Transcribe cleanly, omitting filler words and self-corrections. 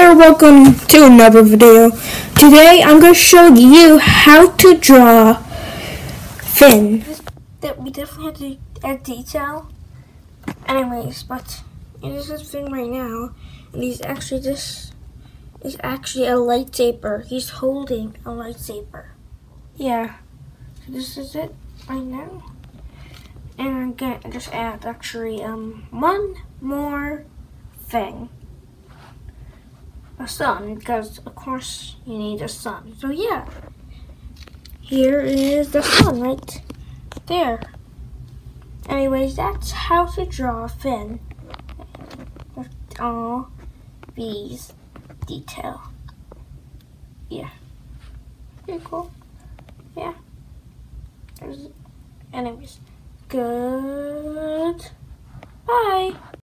there, welcome to another video. Today I'm going to show you how to draw Finn. That we definitely have to add detail. Anyways, but this is Finn right now, and he's actually a lightsaber. He's holding a lightsaber. Yeah, so this is it right now. And I'm gonna just add actually one more thing. A sun, because of course you need a sun. So yeah, here is the sun right there. Anyways, that's how to draw Finn with all these detail. Yeah, pretty cool. Yeah. Anyways, good. Bye.